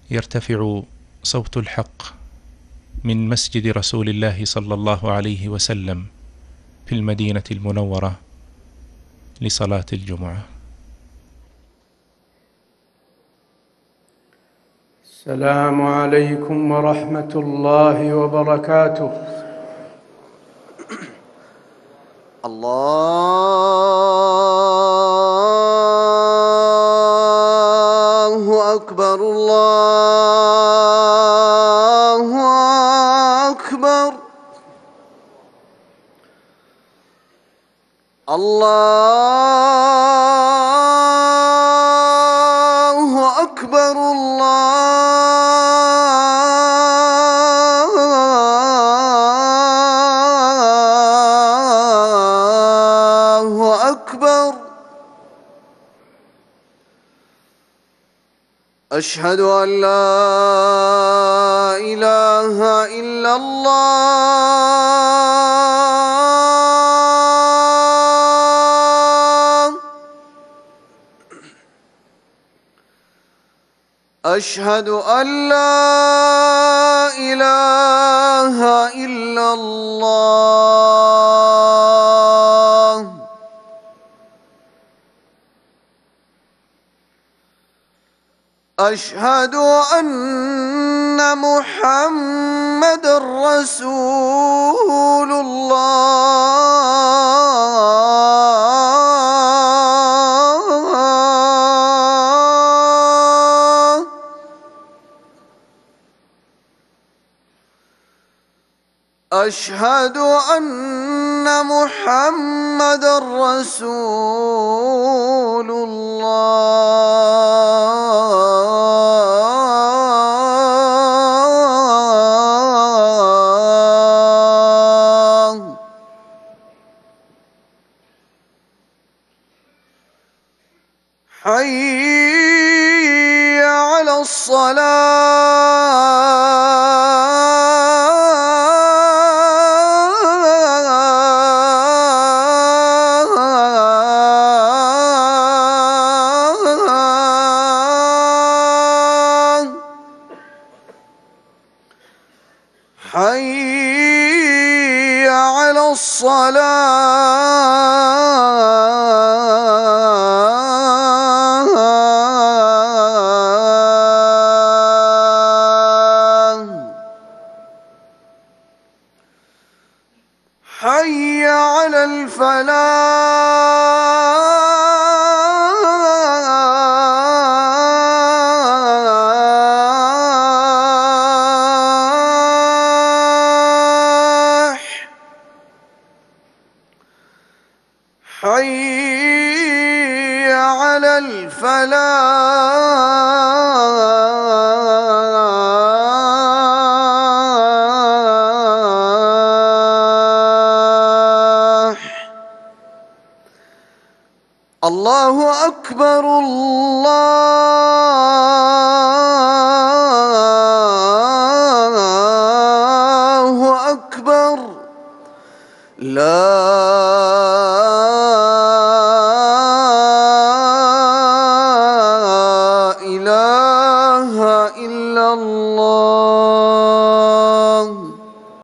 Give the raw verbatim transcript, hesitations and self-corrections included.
يرتفع صوت الحق من مسجد رسول الله صلى الله عليه وسلم في المدينة المنورة لصلاة الجمعة. السلام عليكم ورحمة الله وبركاته. الله أكبر، الله أكبر، الله أكبر، الله أكبر. أشهد أن لا إله إلا الله، أشهد أن لا إله إلا الله، أشهد أن محمد رسول الله، أشهد أن محمد رسول الله. حي على الصلاة، حي على الصلاة، حي على الفلاح، حي على الفلاح. الله أكبر، الله أكبر، لا